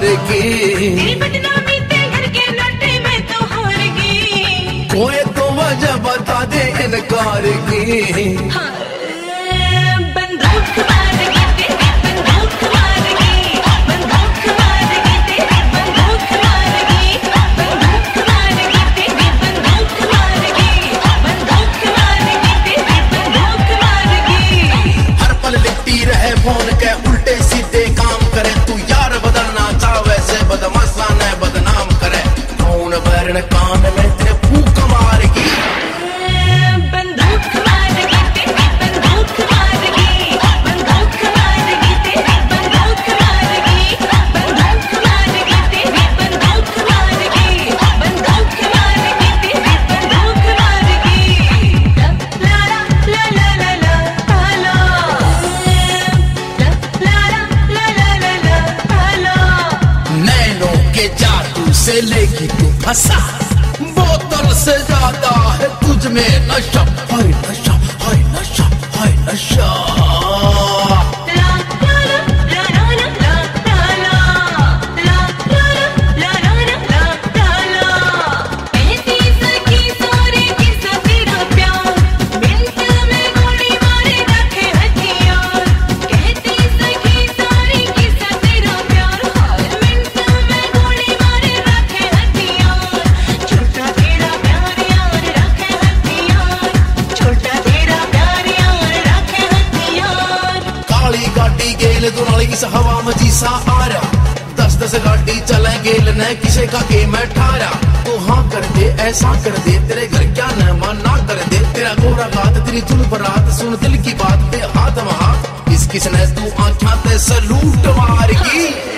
की। तेरी बदनामी ते घर के लौटे मैं तो हार गई। कोई तो वजह बता दे इनकार की। बंदूक मार के तेरी बंदूक मार गई। बंदूक मार के तेरी बंदूक मार गई। बंदूक मार के तेरी बंदूक मार गई। बंदूक मार के तेरी बंदूक मार गई। हर पल लिखती रहे फोन के उल्टे सीधे काम करे। तू यार बदलना चाह वैसे बदमाशा ने बदनाम करे। कौन बैरन कान में तेरे फूक मार की। बंदूक मार के तेरी बंदूक मार गई। बंदूक मार के तेरी बंदूक मार गई। बंदूक मार के तेरी बंदूक मार गई। बंदूक मार के तेरी बंदूक मार गई। ला ला ला ला ला ला हेलो। ला ला ला ला ला ला हेलो। नैनों के जादू से लेगी तू फंसा। बोतल से ज्यादा है तुझ में नशा। हाय नशा हाय नशा हाय नशा। ला ला ला ला ला ला ला ला ला ला ला ला। कहती सखी सारे किस्सा तेरा प्यार। मिनट में गोली मारे रखे हथियार। कहती सखी सारे किस्सा तेरा प्यार। हर मिनट में गोली मारे रखे हथियार। छोटा तेरा प्यार यार रखे हथियार। छोटा तेरा प्यार यार रखे हथियार। काली गाड़ी गेल दुनाली इस हवा में जीसा आ रहा। 10-10 गाड़ी चले गेल न किसे का के मैं ठारा। तो हाँ कर दे ऐसा कर दे तेरे घर क्या न मना कर दे। तेरा गोरा गात तेरी जुल्फ रात सुन दिल की बात पे हाथ में हाथ। किस किसने तू आँखा ते सलूट मार की।